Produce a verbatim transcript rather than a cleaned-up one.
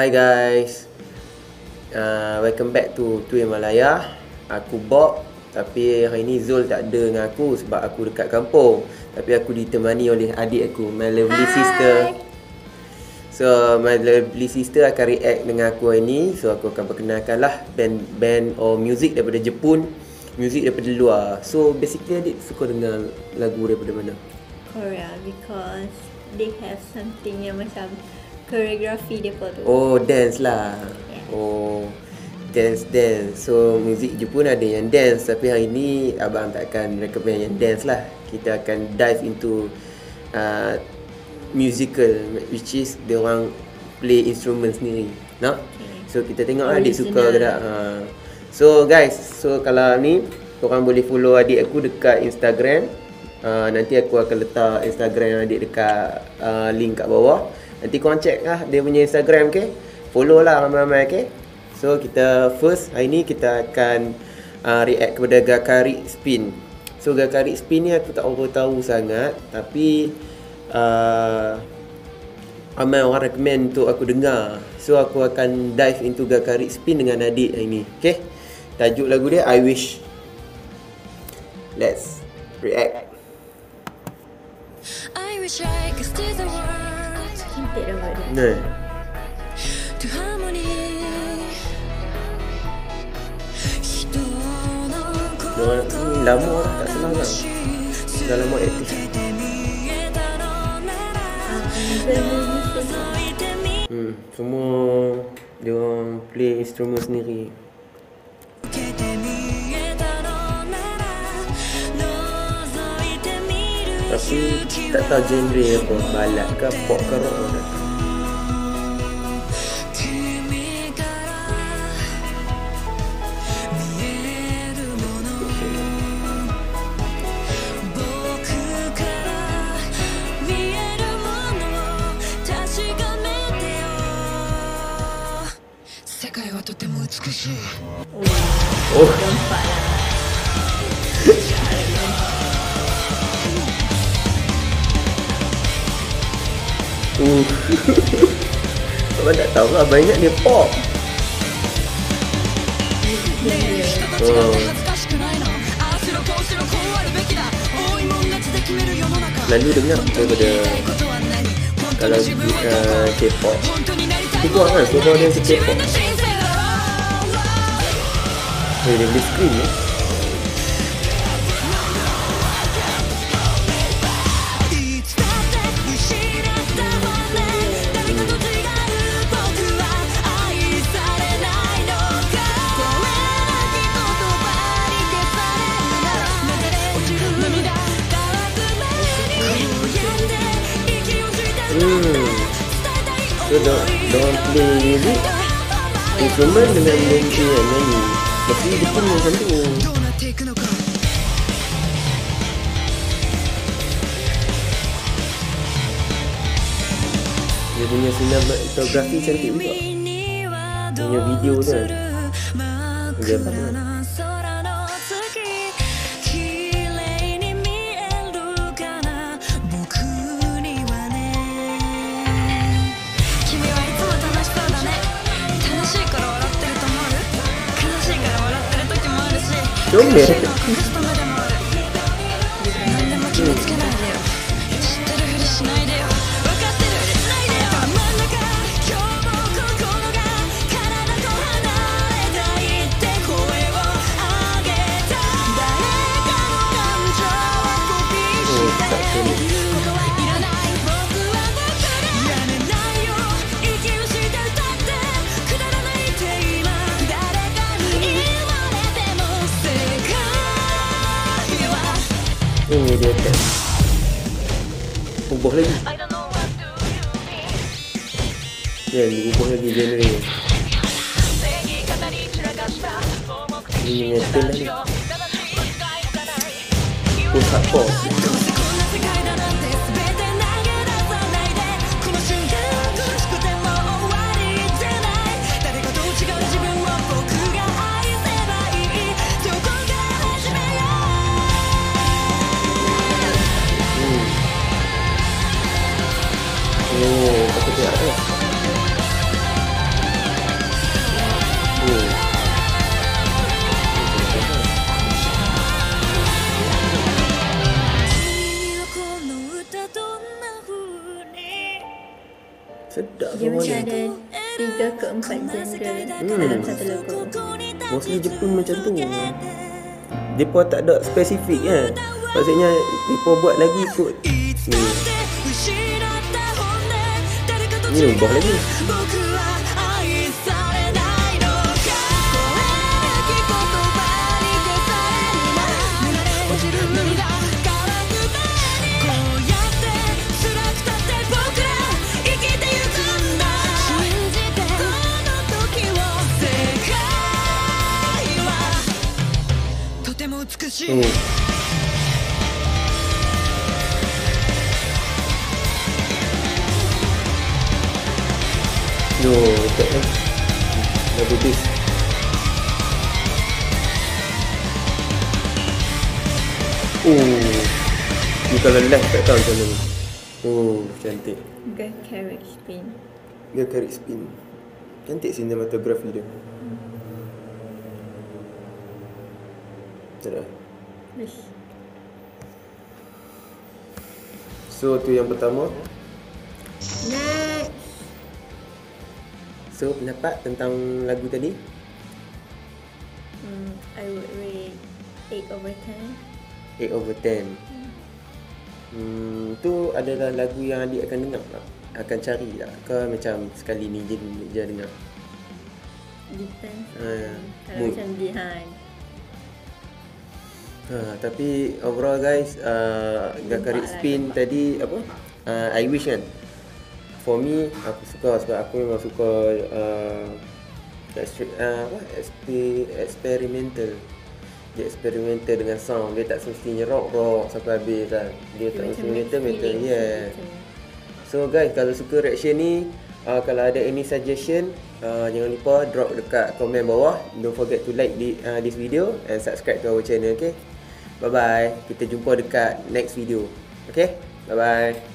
Hi guys, uh, welcome back to Tuan Malaya. Aku Bob, tapi hari ni Zul tak ada dengan aku sebab aku dekat kampung. Tapi aku ditemani oleh adik aku, my lovely Hi. sister. So my lovely sister akan react dengan aku hari ni. So aku akan perkenalkan lah band-band or music daripada Jepun, music daripada luar. So basically adik suka dengar lagu daripada mana? Korea, because they have something yang macam koreografi depa tu. Oh, dance lah. Yeah. Oh, dance dance. So muzik Jepun ada yang dance, tapi hari ni abang tak akan recommend yang dance lah. Kita akan dive into uh, musical, which is dia orang play instrument sendiri. Nak? Okay. So kita tengok lah adik suka ke tak. Ha. So guys, so kalau ni korang boleh follow adik aku dekat Instagram. Uh, nanti aku akan letak Instagram adik dekat uh, link kat bawah. Nanti korang check lah dia punya Instagram, okay? Follow lah ramai-ramai, okay? So kita first hari ni kita akan uh, react kepada Gacharic Spin. So Gacharic Spin ni aku tak tahu tahu sangat, tapi uh, ramai orang recommend untuk aku dengar. So aku akan dive into Gacharic Spin dengan adik hari ni, okay? Tajuk lagu dia I Wish. Let's react. I wish I could steer the world. Cantik dah buat dia. Nah. To harmony. Diorang ni lama tak senang kan? Dah lama aktif. Hmm, semua diorang play instrumen sendiri. Tapi tak tahu genre apa, balad ke pop ke rock ke. Oh, nampak lah. Uh. Abang tak tahu lah, banyak dia pop. Oh. Lalu dengar daripada kalau uh, K-pop. Itu kurang kan, suara dia macam K-pop. Eh, dia boleh screen ni. Hmm. So don't play music instrument dengan mungkin yang nyanyi. Tapi dia pun macam tu. Dia punya sinematografi cantik juga. Dia punya video tu dia apa kan? Comel. Ini dia kan. Ubah lagi. Ya, dia ubah lagi genre ni. Ini metal lagi. Pusat pop. Oh, apa dia ada? keempat genre Hmm. dalam satu lagu. Mostly Jepun macam tu. Depa tak ada spesifik kan. Maksudnya depa buat lagi ikut ni. Ni ubah lagi. Hmm. Yo, tak kan. Double bass. Oh. Ni kalau live tak tahu macam mana. Oh, cantik. Gacharic Spin. Gacharic Spin. Cantik cinematography dia. Tak. Yes. So tu yang pertama. Next. So pendapat tentang lagu tadi? Hmm, I would rate eight over ten. eight over ten. Hmm, tu adalah lagu yang adik akan dengar tak? Akan cari tak? Ke macam sekali ni je, je dengar? Depends. Ah, Kalau mood. macam behind. Ha, tapi overall guys, uh, Gacharic Spin tadi apa? Uh, I wish kan. For me, aku suka sebab aku memang suka uh, extre- uh, apa? Exper- experimental. Dia experimental dengan sound. Dia tak semestinya rock rock sampai habis lah. Dia tak Macam semestinya metal mixed metal. feelings Yeah. macam. So guys, kalau suka reaction ni, uh, kalau ada any suggestion, uh, jangan lupa drop dekat komen bawah. Don't forget to like di, uh, this video and subscribe to our channel, okay? Bye bye. Kita jumpa dekat next video. Okay? Bye bye.